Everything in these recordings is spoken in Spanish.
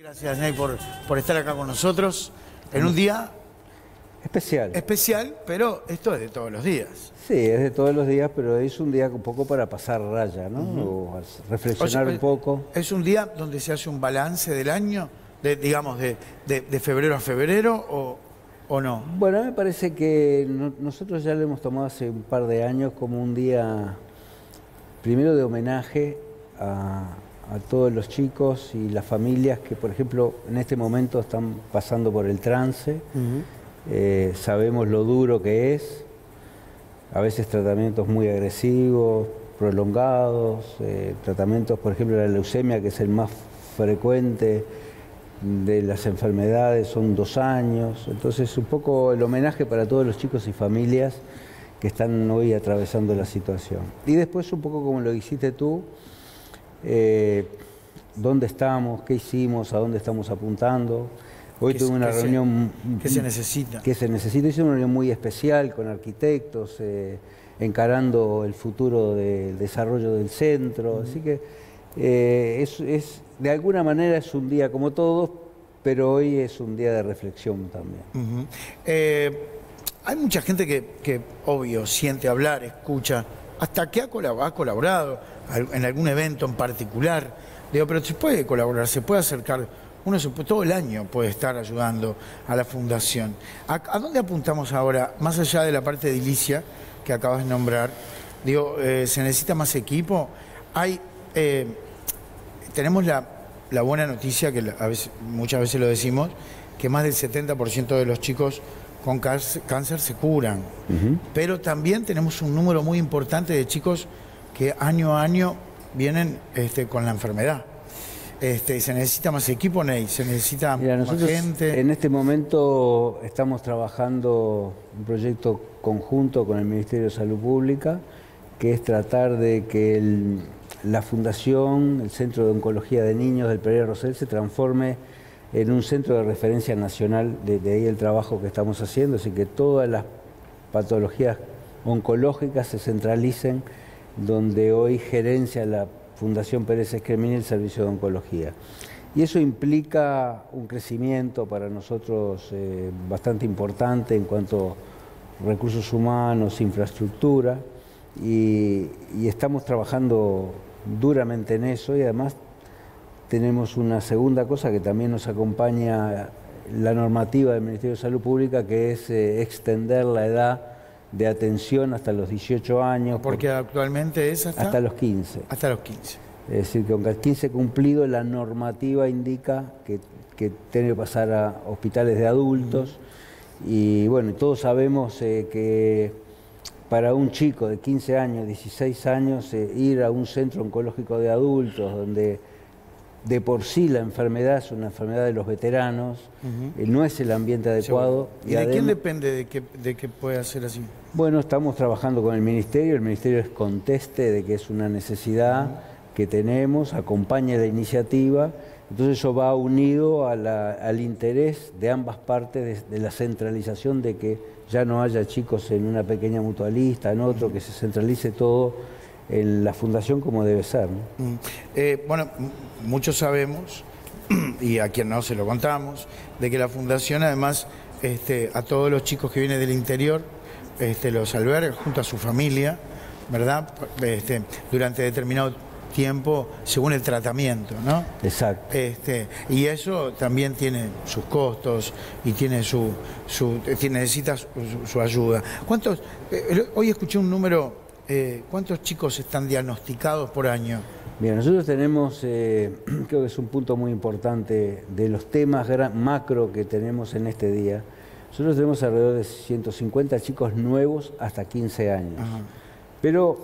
Gracias, Ney, por estar acá con nosotros en un día especial, pero esto es de todos los días. Sí, es de todos los días, pero es un día un poco para pasar raya, ¿no? O reflexionar un poco. ¿Es un día donde se hace un balance del año, digamos, de febrero a febrero o no? Bueno, me parece que nosotros ya lo hemos tomado hace un par de años como un día, primero de homenaje a todos los chicos y las familias que, por ejemplo, en este momento están pasando por el trance. Sabemos lo duro que es, a veces tratamientos muy agresivos, prolongados, tratamientos, por ejemplo, la leucemia, que es el más frecuente de las enfermedades, son 2 años. Entonces, un poco el homenaje para todos los chicos y familias que están hoy atravesando la situación. Y después, un poco como lo hiciste tú, dónde estamos, qué hicimos, a dónde estamos apuntando. Hoy tuve una reunión... ¿Qué se necesita? Que se necesita. Hice una reunión muy especial con arquitectos, encarando el futuro del desarrollo del centro. Así que de alguna manera es un día como todos, pero hoy es un día de reflexión también. Hay mucha gente que, obvio, siente hablar, escucha, hasta que ha colaborado en algún evento en particular. Digo, pero se puede colaborar, se puede acercar. Todo el año puede estar ayudando a la fundación. ¿A dónde apuntamos ahora? Más allá de la parte edilicia que acabas de nombrar, digo, ¿se necesita más equipo? Tenemos la buena noticia, que muchas veces lo decimos, que más del 70% de los chicos con cáncer se curan. Pero también tenemos un número muy importante de chicos que año a año vienen con la enfermedad. ¿Se necesita más equipo, Ney? ¿Se necesita más gente? En este momento estamos trabajando un proyecto conjunto con el Ministerio de Salud Pública, que es tratar de que la Fundación, el Centro de Oncología de Niños del Pereira Rosell, se transforme en un centro de referencia nacional. De ahí el trabajo que estamos haciendo, así que todas las patologías oncológicas se centralicen donde hoy gerencia la Fundación Pérez Escremini el Servicio de Oncología. Y eso implica un crecimiento para nosotros bastante importante en cuanto a recursos humanos, infraestructura, y estamos trabajando duramente en eso, y además tenemos una segunda cosa que también nos acompaña, la normativa del Ministerio de Salud Pública, que es extender la edad de atención hasta los 18 años. Porque actualmente es hasta los 15. Hasta los 15. Es decir, que con 15 cumplido, la normativa indica que tiene que pasar a hospitales de adultos. Y bueno, todos sabemos que para un chico de 15 años, 16 años, ir a un centro oncológico de adultos, donde de por sí la enfermedad es una enfermedad de los veteranos, no es el ambiente adecuado. ¿Y de quién depende de que pueda ser así? Bueno, estamos trabajando con el Ministerio es conteste de que es una necesidad que tenemos, acompaña la iniciativa, entonces eso va unido al interés de ambas partes de la centralización, de que ya no haya chicos en una pequeña mutualista, en otro, que se centralice todo en la fundación como debe ser, ¿no? Bueno, muchos sabemos, y a quien no se lo contamos, de que la fundación además a todos los chicos que vienen del interior los alberga junto a su familia, ¿verdad? Durante determinado tiempo, según el tratamiento, ¿no? Exacto. Y eso también tiene sus costos y tiene necesita su ayuda. Hoy escuché un número, ¿cuántos chicos están diagnosticados por año? Bien, nosotros tenemos, creo que es un punto muy importante de los temas macro que tenemos en este día. Nosotros tenemos alrededor de 150 chicos nuevos hasta 15 años. Pero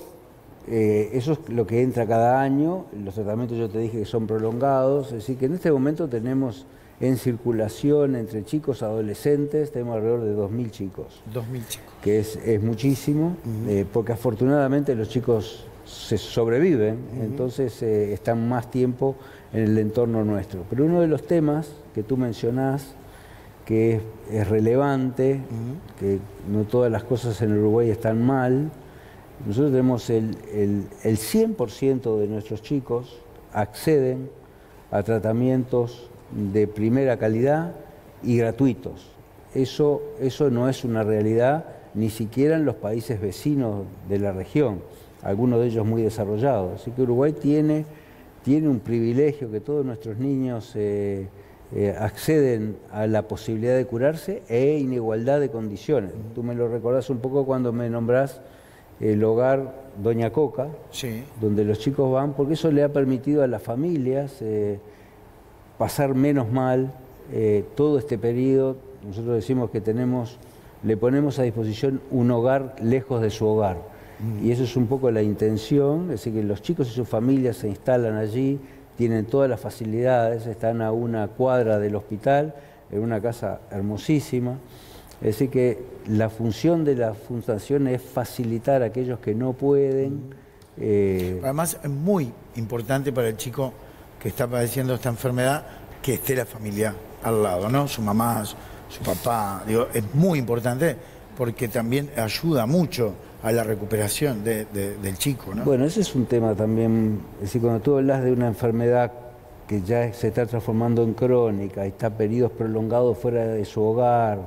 eso es lo que entra cada año. Los tratamientos yo te dije que son prolongados. Es decir, que en este momento tenemos en circulación entre chicos adolescentes, tenemos alrededor de 2.000 chicos. 2.000 chicos. Que es muchísimo, porque afortunadamente los chicos se sobreviven, entonces están más tiempo en el entorno nuestro. Pero uno de los temas que tú mencionás, que es relevante, que no todas las cosas en Uruguay están mal, nosotros tenemos el 100% de nuestros chicos acceden a tratamientos de primera calidad y gratuitos. Eso no es una realidad ni siquiera en los países vecinos de la región, algunos de ellos muy desarrollados. Así que Uruguay tiene un privilegio, que todos nuestros niños acceden a la posibilidad de curarse en igualdad de condiciones. Tú me lo recordás un poco cuando me nombrás el hogar Doña Coca, sí, donde los chicos van, porque eso le ha permitido a las familias pasar menos mal todo este periodo. Nosotros decimos que le ponemos a disposición un hogar lejos de su hogar. Y eso es un poco la intención, es decir, que los chicos y sus familias se instalan allí, tienen todas las facilidades, están a una cuadra del hospital, en una casa hermosísima. Es decir, que la función de la fundación es facilitar a aquellos que no pueden. Además, es muy importante para el chico que está padeciendo esta enfermedad que esté la familia al lado, ¿no? Su mamá, su papá, digo, es muy importante porque también ayuda mucho a la recuperación del chico, ¿no? Bueno, ese es un tema también, es decir, cuando tú hablas de una enfermedad que ya se está transformando en crónica y está periodos prolongados fuera de su hogar,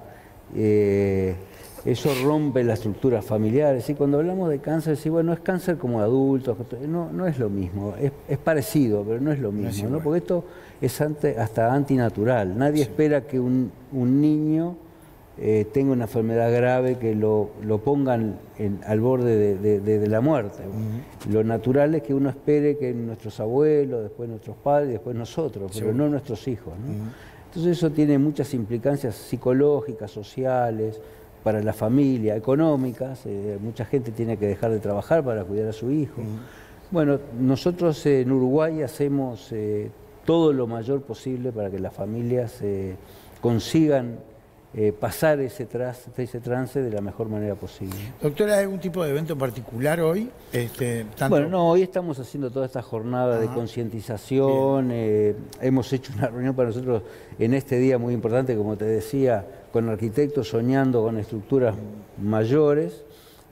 eso rompe la estructura familiar. Es decir, cuando hablamos de cáncer, sí, bueno, es cáncer como adultos, no es lo mismo, es parecido, pero no es lo mismo, ¿no? Porque esto es hasta antinatural. Nadie espera que un niño tenga una enfermedad grave que lo pongan al borde de la muerte. Lo natural es que uno espere que nuestros abuelos, después nuestros padres, después nosotros, pero no nuestros hijos, ¿no? Entonces eso tiene muchas implicancias psicológicas, sociales, para la familia, económicas. Mucha gente tiene que dejar de trabajar para cuidar a su hijo. Bueno, nosotros en Uruguay hacemos todo lo mayor posible para que las familias consigan pasar ese trance de la mejor manera posible. Doctora, ¿hay algún tipo de evento particular hoy? Bueno, no, hoy estamos haciendo toda esta jornada de concientización. Hemos hecho una reunión para nosotros en este día muy importante, como te decía, con arquitectos soñando con estructuras mayores.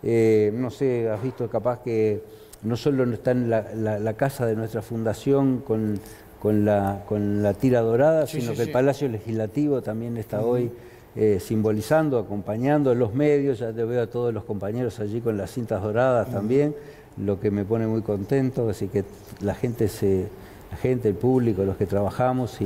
No sé, has visto capaz que no solo está en la casa de nuestra fundación con la tira dorada, sino que el Palacio Legislativo también está hoy simbolizando, acompañando los medios. Ya te veo a todos los compañeros allí con las cintas doradas también, lo que me pone muy contento. Así que la gente, el público, los que trabajamos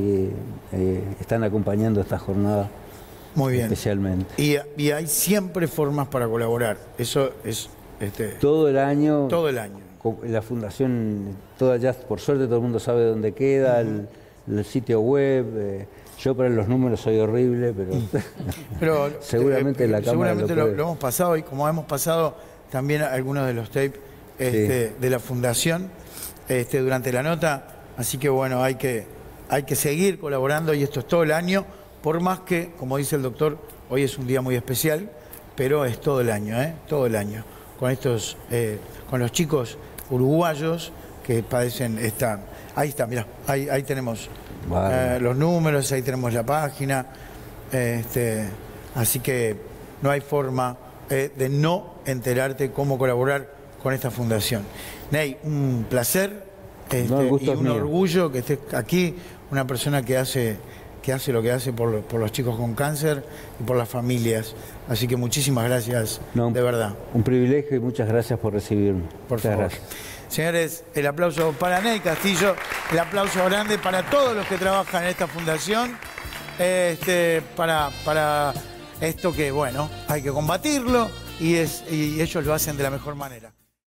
están acompañando esta jornada. Muy bien. Especialmente. Y hay siempre formas para colaborar. Eso es todo el año. Todo el año. La fundación, ya por suerte todo el mundo sabe dónde queda, el sitio web. Yo para los números soy horrible, pero seguramente la cámara lo hemos pasado, y como hemos pasado también algunos de los tapes de la fundación durante la nota. Así que bueno, hay que seguir colaborando, y esto es todo el año, por más que, como dice el doctor, hoy es un día muy especial, pero es todo el año, todo el año, con los chicos uruguayos que padecen esta. Ahí está, mirá, ahí tenemos los números, ahí tenemos la página, así que no hay forma de no enterarte cómo colaborar con esta fundación. Ney, un placer y un orgullo que estés aquí, una persona que hace lo que hace por los chicos con cáncer y por las familias. Así que muchísimas gracias, de verdad. Un privilegio y muchas gracias por recibirme. Muchas gracias. Señores, el aplauso para Ney Castillo, el aplauso grande para todos los que trabajan en esta fundación, para esto que, bueno, hay que combatirlo, y ellos lo hacen de la mejor manera.